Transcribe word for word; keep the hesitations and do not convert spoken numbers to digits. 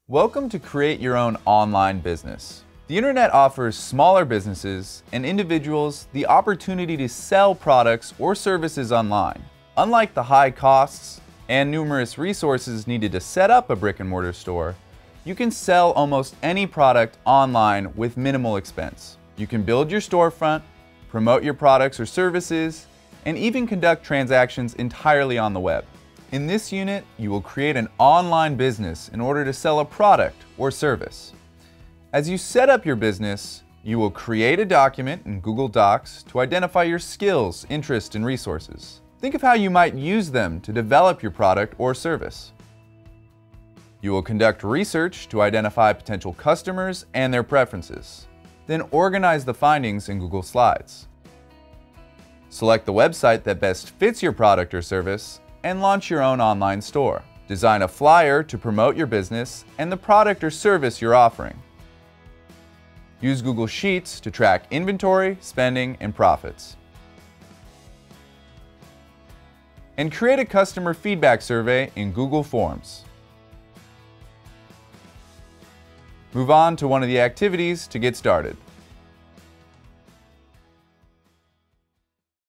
Welcome to Create Your Own Online Business. The internet offers smaller businesses and individuals the opportunity to sell products or services online. Unlike the high costs and numerous resources needed to set up a brick-and-mortar store, you can sell almost any product online with minimal expense. You can build your storefront, promote your products or services, and even conduct transactions entirely on the web. In this unit, you will create an online business in order to sell a product or service. As you set up your business, you will create a document in Google Docs to identify your skills, interests, and resources. Think of how you might use them to develop your product or service. You will conduct research to identify potential customers and their preferences. Then organize the findings in Google Slides. Select the website that best fits your product or service and launch your own online store. Design a flyer to promote your business and the product or service you're offering. Use Google Sheets to track inventory, spending, and profits. And create a customer feedback survey in Google Forms. Move on to one of the activities to get started.